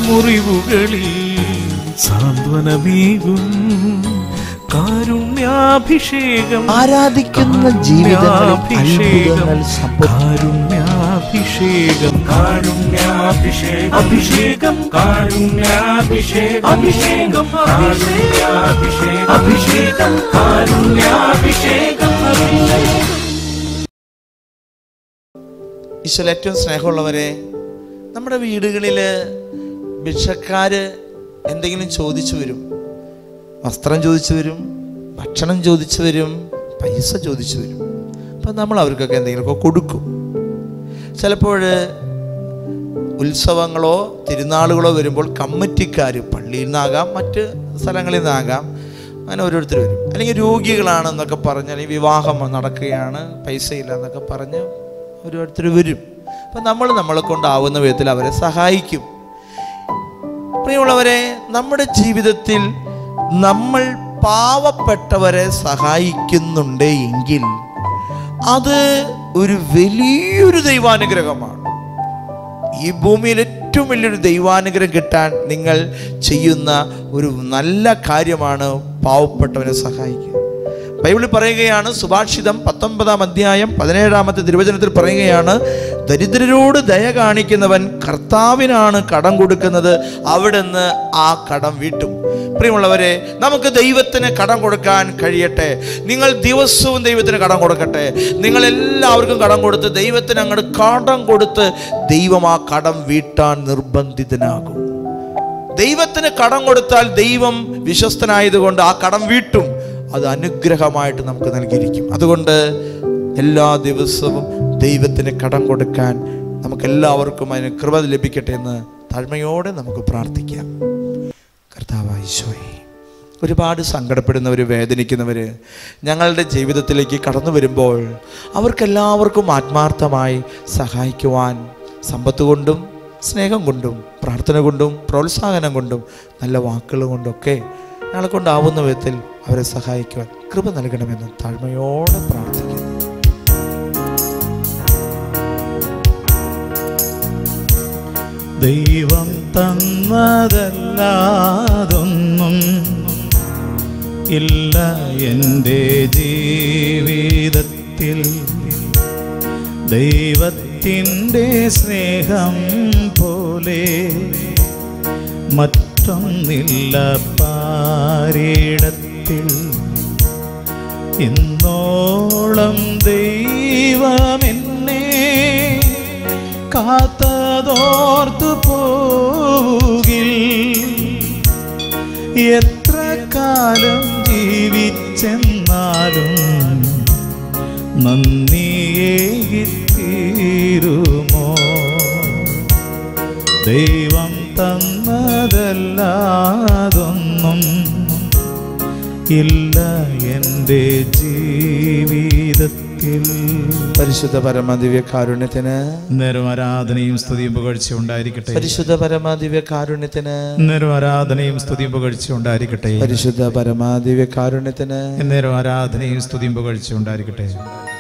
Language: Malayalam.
മുറിവുകളിൽ സാന്ത്വനമേകും കാരുണ്യാഭിഷേകം. ആരാധിക്കുന്ന ജീവിതങ്ങളിൽ അത്ഭുതങ്ങൾ കാരുണ്യാഭിഷേകം, കാരുണ്യാഭിഷേകം, അഭിഷേകം, കാരുണ്യാഭിഷേകം, അഭിഷേകം, കാരുണ്യാഭിഷേകം, അഭിഷേകം, കാരുണ്യാഭിഷേകം. ഈശോയിൽ ഏറ്റവും സ്നേഹമുള്ളവരെ, നമ്മുടെ വീടുകളിൽ ഭിക്ഷക്കാര് എന്തെങ്കിലും ചോദിച്ചു വരും. വസ്ത്രം ചോദിച്ചു വരും, ഭക്ഷണം ചോദിച്ചു വരും, പൈസ ചോദിച്ചു വരും. അപ്പം നമ്മൾ അവർക്കൊക്കെ എന്തെങ്കിലുമൊക്കെ കൊടുക്കും. ചിലപ്പോൾ ഉത്സവങ്ങളോ തിരുനാളുകളോ വരുമ്പോൾ കമ്മിറ്റിക്കാർ, പള്ളിയിൽ നിന്നാകാം മറ്റ് സ്ഥലങ്ങളിൽ നിന്നാകാം, അങ്ങനെ ഓരോരുത്തർ വരും. അല്ലെങ്കിൽ രോഗികളാണെന്നൊക്കെ പറഞ്ഞ്, അല്ലെങ്കിൽ വിവാഹം നടക്കുകയാണ് പൈസയില്ല എന്നൊക്കെ പറഞ്ഞ് ഓരോരുത്തർ വരും. അപ്പം നമ്മളെ കൊണ്ടാവുന്ന വിധത്തിൽ അവരെ സഹായിക്കും. പ്രിയമുള്ളവരെ, നമ്മുടെ ജീവിതത്തിൽ നമ്മൾ പാവപ്പെട്ടവരെ സഹായിക്കുന്നുണ്ട് എങ്കിൽ അത് ഒരു വലിയൊരു ദൈവാനുഗ്രഹമാണ്. ഈ ഭൂമിയിൽ ഏറ്റവും വലിയൊരു ദൈവാനുഗ്രഹം കിട്ടാൻ നിങ്ങൾ ചെയ്യുന്ന ഒരു നല്ല കാര്യമാണ് പാവപ്പെട്ടവരെ സഹായിക്കുക. ബൈബിളിൽ പറയുകയാണ്, സുഭാഷിതം 19-ാം അധ്യായം 17-ാമത്തെ തിരുവചനത്തിൽ പറയുകയാണ്, ദരിദ്രരോട് ദയ കാണിക്കുന്നവൻ കർത്താവിനാണ് കടം കൊടുക്കുന്നത്, അവിടുന്ന് ആ കടം വീട്ടും. പ്രിയമുള്ളവരെ, നമുക്ക് ദൈവത്തിന് കടം കൊടുക്കാൻ കഴിയട്ടെ. നിങ്ങൾ ദിവസവും ദൈവത്തിന് കടം കൊടുക്കട്ടെ. നിങ്ങൾ എല്ലാവർക്കും കടം കൊടുത്ത് ദൈവത്തിന് അങ്ങോട്ട് കടം കൊടുത്ത് ദൈവം ആ കടം വീട്ടാൻ നിർബന്ധിതനാകും. ദൈവത്തിന് കടം കൊടുത്താൽ ദൈവം വിശ്വസ്തനായതുകൊണ്ട് ആ കടം വീട്ടും. അത് അനുഗ്രഹമായിട്ട് നമുക്ക് നൽകിയിരിക്കും. അതുകൊണ്ട് എല്ലാ ദിവസവും ദൈവത്തിന് കടം കൊടുക്കാൻ നമുക്കെല്ലാവർക്കും അതിന് കൃപ ലഭിക്കട്ടെ എന്ന് താഴ്മയോടെ നമുക്ക് പ്രാർത്ഥിക്കാം. കർത്താവായ ഈശോയേ, ഒരുപാട് സങ്കടപ്പെടുന്നവർ, വേദനിക്കുന്നവർ ഞങ്ങളുടെ ജീവിതത്തിലേക്ക് കടന്നു വരുമ്പോൾ അവർക്കെല്ലാവർക്കും ആത്മാർത്ഥമായി സഹായിക്കുവാൻ സമ്പത്ത് കൊണ്ടും സ്നേഹം കൊണ്ടും പ്രാർത്ഥന കൊണ്ടും പ്രോത്സാഹനം കൊണ്ടും നല്ല വാക്കുകൾ കൊണ്ടൊക്കെ ഞങ്ങളെ കൊണ്ടാവുന്ന വിധത്തിൽ അവരെ സഹായിക്കുവാൻ കൃപ നൽകണമെന്ന് താഴ്മയോടെ പ്രാർത്ഥിക്കുന്നു. ദൈവം തന്നതല്ലാതൊന്നും ഇല്ല എൻ്റെ ജീവിതത്തിൽ. ദൈവത്തിൻ്റെ സ്നേഹം പോലെ മറ്റൊന്നില്ല പാരിടത്തിൽ. ഇന്നോളം ദൈവമെന്നെ കാത്തതോർത്തു പോകിൽ, എത്ര കാലം ജീവിച്ചെന്നാലും നന്ദിയേകിത്തീരുമോ? ദൈവം തന്നതല്ലാതൊന്നും ഇല്ല എൻ്റെ ജീവിതത്തിൽ. പരിശുദ്ധ പരമദിവ്യ കാരുണ്യത്തിന് നേരം ആരാധനയും സ്തുതിയും പുകഴ്ച ഉണ്ടായിരിക്കട്ടെ. പരിശുദ്ധ പരമദിവ്യ കാരുണ്യത്തിന് നേരം ആരാധനയും സ്തുതിയും പുകഴ്ച ഉണ്ടായിരിക്കട്ടെ. പരിശുദ്ധ പരമദിവ്യ കാരുണ്യത്തിന് നേരം ആരാധനയും സ്തുതിയും പുകഴ്ച ഉണ്ടായിരിക്കട്ടെ.